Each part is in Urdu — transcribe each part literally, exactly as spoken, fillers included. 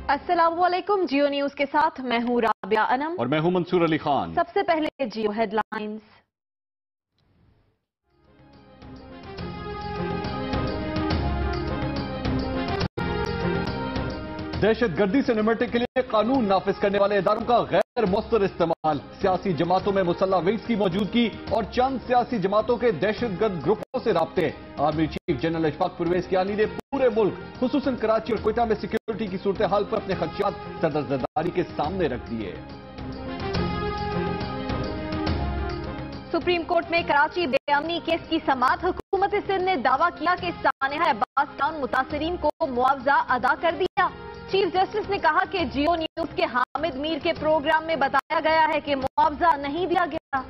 السلام علیکم، جیو نیوز کے ساتھ میں ہوں رابعہ انم اور میں ہوں منصور علی خان۔ سب سے پہلے جیو ہیڈ لائنز۔ دہشت گردی سے نمٹنے کے لیے قانون نافذ کرنے والے اداروں کا غیر مؤثر استعمال، سیاسی جماعتوں میں مسلح ونگز کی موجودگی اور چند سیاسی جماعتوں کے دہشت گرد گروپوں سے رابطے۔ Army chief general Ashfaq Pervez Kayani نے پورے ملک خصوصاً کراچی اور کوئٹہ میں سیکیورٹی کی صورتحال پر اپنے خدشات صدر زرداری کے سامنے رکھ دیے۔ سپریم کورٹ میں کراچی بے امنی کیس کی سماعت، حکومت سندھ نے دعویٰ کیا کہ سانحہ عباس ٹاؤن متاثرین کو معاوضہ ادا کر دیا۔ چیف جسٹس نے کہا کہ جیو نیوز کے حامد میر کے پروگرام میں بتایا گیا ہے کہ معاوضہ نہیں دیا گیا۔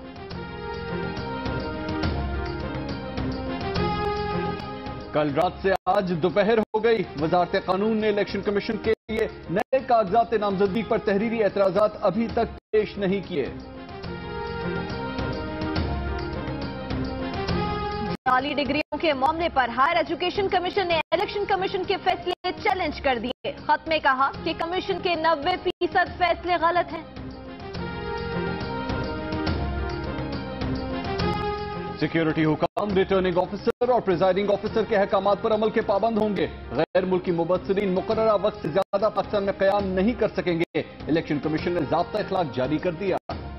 کل رات سے آج دوپہر ہو گئی، وزارت قانون نے الیکشن کمیشن کے لیے نئے کاغذات نامزدگی پر تحریری اعتراضات ابھی تک پیش نہیں کیے۔ جعلی ڈگریوں کے معاملے پر ہائر ایجوکیشن کمیشن نے الیکشن کمیشن کے فیصلے چیلنج کر دیے۔ خط میں کہا کہ کمیشن کے نوے فیصد فیصلے غلط ہیں۔ سیکیورٹی حکام ریٹرننگ آفیسر اور پریزائڈنگ آفیسر کے احکامات پر عمل کے پابند ہوں گے۔ غیر ملکی مبصرین مقررہ وقت سے زیادہ پاکستان میں قیام نہیں کر سکیں گے۔ الیکشن کمیشن نے ضابطہ اخلاق جاری کر دیا۔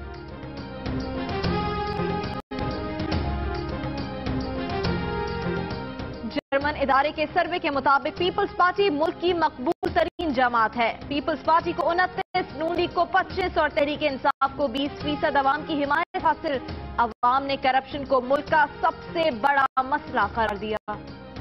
جرمن ادارے کے سروے کے مطابق پیپلز پارٹی ملک کی مقبول ترین جماعت ہے۔ پیپلز پارٹی کو انتیس، نون لیگ کو پچیس اور تحریک انصاف کو بیس فیصد عوام کی حمایت حاصل۔ عوام نے کرپشن کو ملک کا سب سے بڑا مسئلہ قرار دیا۔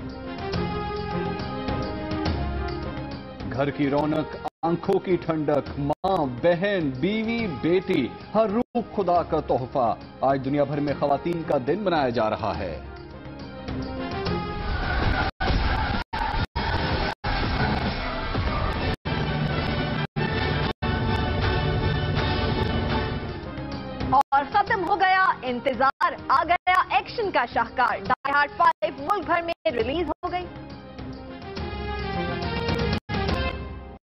گھر کی رونق، آنکھوں کی ٹھنڈک، ماں، بہن، بیوی، بیٹی، ہر روح خدا کا تحفہ۔ آج دنیا بھر میں خواتین کا دن منایا جا رہا ہے۔ اور ختم ہو گیا انتظار، آ گیا ایکشن کا شاہکار۔ ڈائی ہارڈ فائیو ملک بھر میں ریلیز ہو گئی۔